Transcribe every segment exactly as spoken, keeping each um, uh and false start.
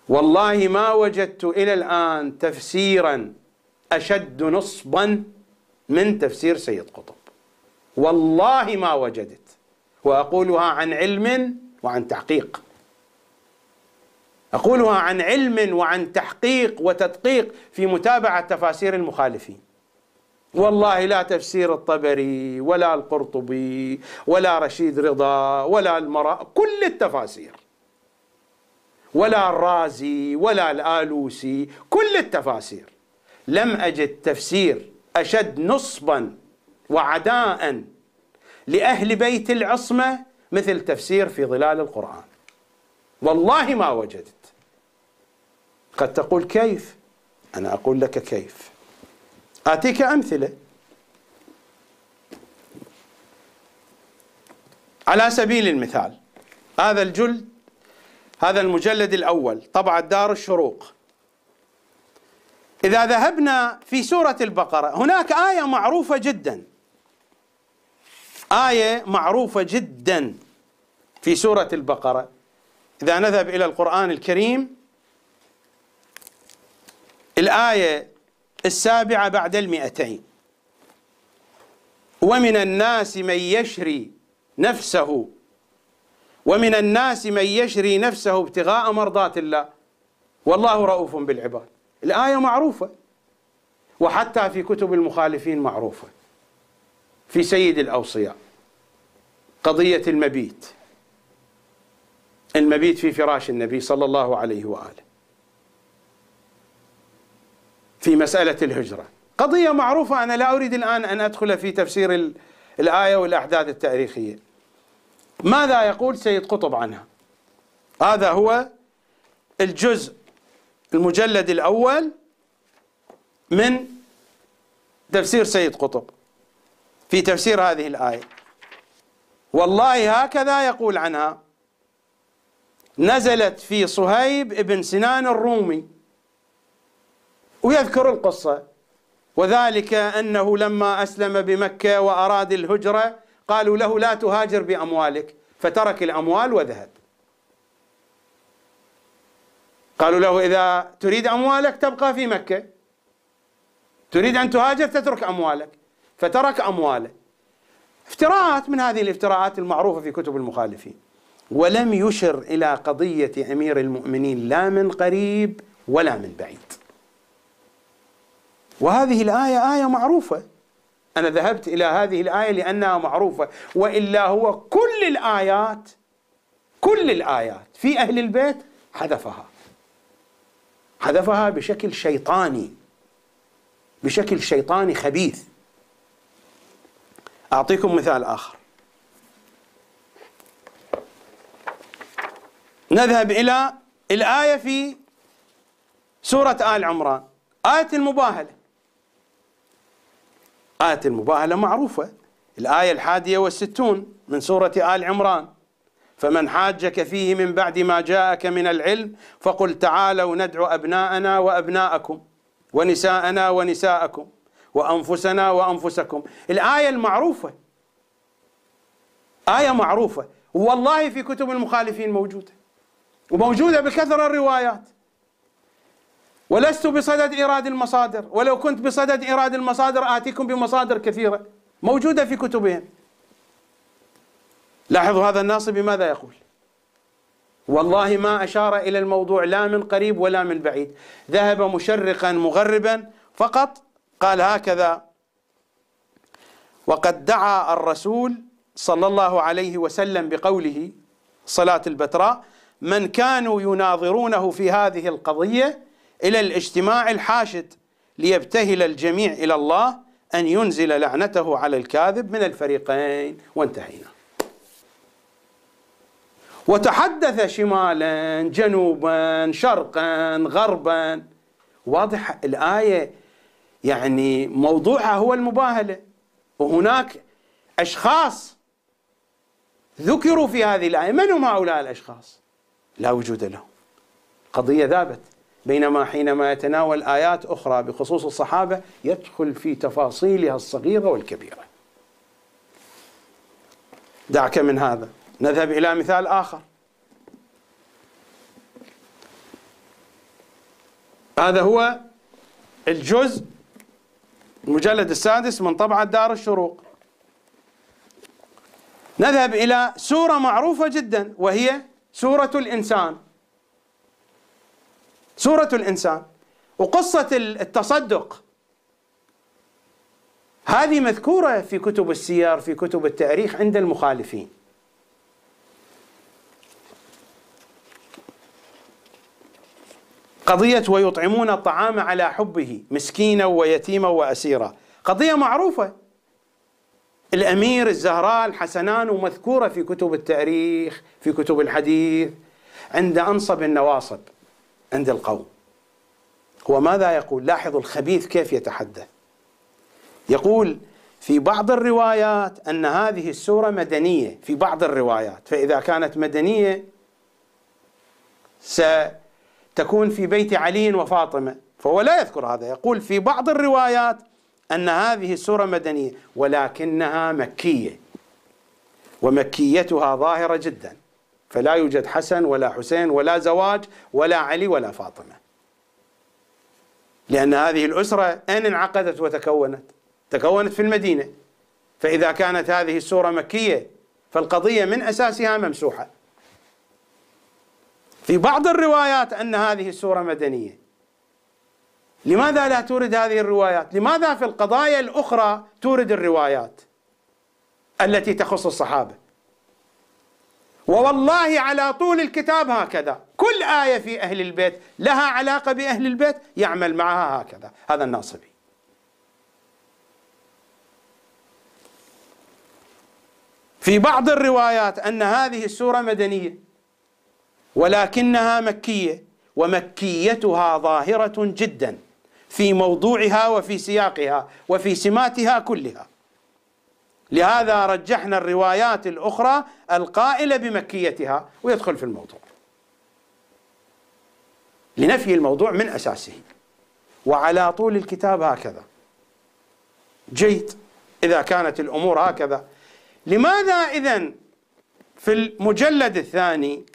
والله ما وجدت إلى الآن تفسيرا أشد نصبا من تفسير سيد قطب، والله ما وجدت، وأقولها عن علم وعن تحقيق، أقولها عن علم وعن تحقيق وتدقيق في متابعة تفاسير المخالفين. والله لا تفسير الطبري ولا القرطبي ولا رشيد رضا ولا المرا، كل التفاسير، ولا الرازي ولا الآلوسي، كل التفاسير، لم أجد تفسير أشد نصبا وعداء لأهل بيت العصمة مثل تفسير في ظلال القرآن، والله ما وجدت. قد تقول كيف؟ أنا أقول لك كيف، آتيك أمثلة. على سبيل المثال هذا الجلد، هذا المجلد الأول طبعة دار الشروق، إذا ذهبنا في سورة البقرة هناك آية معروفة جدا، آية معروفة جدا في سورة البقرة. إذا نذهب إلى القرآن الكريم الآية السابعة بعد المئتين: ومن الناس من يشري نفسه ومن الناس من يشري نفسه ابتغاء مرضات الله والله رؤوف بالعباد. الآية معروفة، وحتى في كتب المخالفين معروفة، في سيد الأوصياء، قضية المبيت، المبيت في فراش النبي صلى الله عليه وآله، في مسألة الهجرة، قضية معروفة. أنا لا أريد الآن أن أدخل في تفسير الآية والأحداث التاريخية. ماذا يقول سيد قطب عنها؟ هذا هو الجزء المجلد الأول من تفسير سيد قطب في تفسير هذه الآية. والله هكذا يقول عنها: نزلت في صهيب ابن سنان الرومي، ويذكر القصة، وذلك أنه لما أسلم بمكة وأراد الهجرة قالوا له لا تهاجر بأموالك، فترك الأموال وذهب. قالوا له إذا تريد أموالك تبقى في مكة، تريد أن تهاجر تترك أموالك، فترك أمواله. افتراءات من هذه الافتراءات المعروفة في كتب المخالفين. ولم يشر إلى قضية أمير المؤمنين لا من قريب ولا من بعيد. وهذه الآية آية معروفة، أنا ذهبت إلى هذه الآية لأنها معروفة، وإلا هو كل الآيات كل الآيات في أهل البيت حذفها حذفها بشكل شيطاني، بشكل شيطاني خبيث. أعطيكم مثال آخر. نذهب إلى الآية في سورة آل عمران، آية المباهلة. آية المباهلة معروفة، الآية الحادية والستون من سورة آل عمران: فمن حاجك فيه من بعد ما جاءك من العلم فقل تعالوا ندعو أبناءنا وأبناءكم ونساءنا ونساءكم وأنفسنا وأنفسكم. الآية المعروفة، آية معروفة، والله في كتب المخالفين موجودة، وموجودة بكثرة الروايات. ولست بصدد إيراد المصادر، ولو كنت بصدد إيراد المصادر آتيكم بمصادر كثيرة موجودة في كتبهم. لاحظوا هذا الناصبي ماذا يقول: والله ما أشار إلى الموضوع لا من قريب ولا من بعيد، ذهب مشرقا مغربا فقط. قال هكذا: وقد دعا الرسول صلى الله عليه وسلم بقوله صلاة البتراء: من كانوا يناظرونه في هذه القضية إلى الاجتماع الحاشد ليبتهل الجميع إلى الله أن ينزل لعنته على الكاذب من الفريقين. وانتهينا. وتحدث شمالا جنوبا شرقا غربا. واضح الآية يعني موضوعها هو المباهلة، وهناك أشخاص ذكروا في هذه الآية. من هم هؤلاء الأشخاص؟ لا وجود لهم، قضية ذابت. بينما حينما يتناول آيات أخرى بخصوص الصحابة يدخل في تفاصيلها الصغيرة والكبيرة. دعك من هذا، نذهب إلى مثال آخر. هذا هو الجزء المجلد السادس من طبعة دار الشروق. نذهب إلى سورة معروفة جدا وهي سورة الإنسان. سورة الإنسان وقصة التصدق هذه مذكورة في كتب السير، في كتب التاريخ عند المخالفين. قضية ويطعمون الطعام على حبه مسكينا ويتيما وأسيرا، قضية معروفة. الأمير الزهراء الحسنان ومذكورة في كتب التاريخ، في كتب الحديث، عند أنصب النواصب عند القوم. هو ماذا يقول؟ لاحظوا الخبيث كيف يتحدث. يقول في بعض الروايات أن هذه السورة مدنية، في بعض الروايات، فإذا كانت مدنية ستكون في بيت علي وفاطمة، فهو لا يذكر هذا. يقول في بعض الروايات أن هذه السورة مدنية ولكنها مكية، ومكيتها ظاهرة جدا، فلا يوجد حسن ولا حسين ولا زواج ولا علي ولا فاطمة، لأن هذه الأسرة أين انعقدت وتكونت؟ تكونت في المدينة. فإذا كانت هذه السورة مكية فالقضية من أساسها ممسوحة. في بعض الروايات أن هذه السورة مدنية. لماذا لا تورد هذه الروايات؟ لماذا في القضايا الأخرى تورد الروايات التي تخص الصحابة؟ ووالله على طول الكتاب هكذا، كل آية في أهل البيت لها علاقة بأهل البيت يعمل معها هكذا هذا الناصبي. في بعض الروايات أن هذه السورة مدنية ولكنها مكية، ومكيتها ظاهرة جدا في موضوعها وفي سياقها وفي سماتها كلها. لهذا رجحنا الروايات الأخرى القائلة بمكيتها ويدخل في الموضوع لنفي الموضوع من أساسه. وعلى طول الكتاب هكذا. جيد، إذا كانت الأمور هكذا، لماذا إذن في المجلد الثاني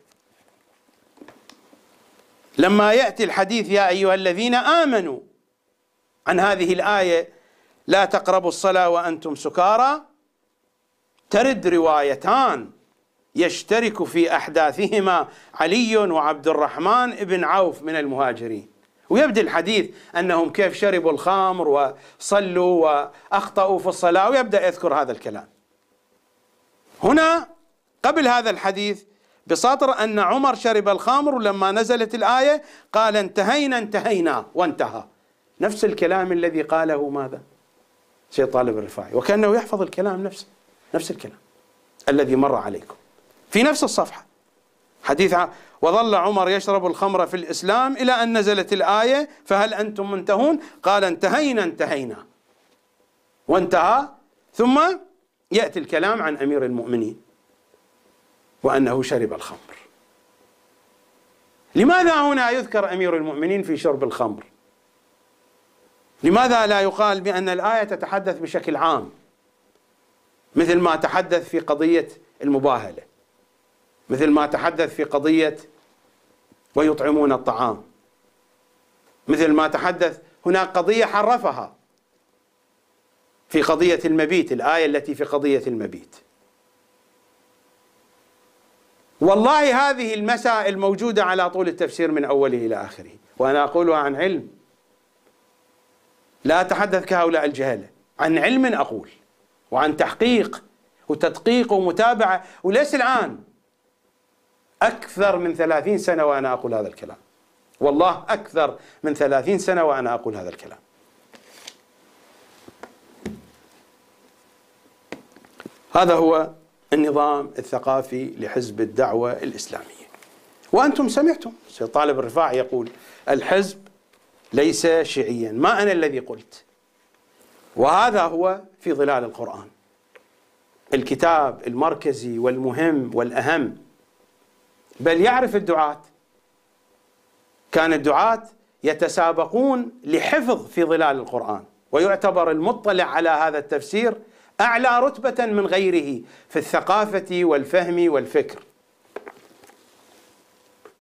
لما يأتي الحديث يا أيها الذين آمنوا عن هذه الآية لا تقربوا الصلاة وأنتم سكارى، ترد روايتان يشترك في أحداثهما علي وعبد الرحمن بن عوف من المهاجرين، ويبدأ الحديث أنهم كيف شربوا الخمر وصلوا وأخطأوا في الصلاة، ويبدأ يذكر هذا الكلام. هنا قبل هذا الحديث بسطر أن عمر شرب الخمر، ولما نزلت الآية قال انتهينا انتهينا وانتهى. نفس الكلام الذي قاله ماذا؟ سيد طالب الرفاعي، وكأنه يحفظ الكلام نفسه، نفس الكلام الذي مر عليكم في نفس الصفحة. حديث وظل عمر يشرب الخمر في الإسلام إلى أن نزلت الآية فهل أنتم منتهون؟ قال انتهينا انتهينا وانتهى. ثم يأتي الكلام عن أمير المؤمنين وأنه شرب الخمر. لماذا هنا يذكر أمير المؤمنين في شرب الخمر؟ لماذا لا يقال بأن الآية تتحدث بشكل عام مثل ما تحدث في قضية المباهلة، مثل ما تحدث في قضية ويطعمون الطعام، مثل ما تحدث هناك قضية حرفها في قضية المبيت، الآية التي في قضية المبيت. والله هذه المسائل موجودة على طول التفسير من أوله إلى آخره، وأنا أقولها عن علم، لا أتحدث كهؤلاء الجهلة، عن علم أقول، وعن تحقيق وتدقيق ومتابعة، وليس الآن، أكثر من ثلاثين سنة وأنا أقول هذا الكلام، والله أكثر من ثلاثين سنة وأنا أقول هذا الكلام. هذا هو النظام الثقافي لحزب الدعوة الإسلامية. وأنتم سمعتم سيد طالب الرفاعي يقول الحزب ليس شيعيا، ما أنا الذي قلت، وهذا هو في ظلال القرآن، الكتاب المركزي والمهم والأهم. بل يعرف الدعاة، كان الدعاة يتسابقون لحفظ في ظلال القرآن، ويعتبر المطلع على هذا التفسير أعلى رتبة من غيره في الثقافة والفهم والفكر.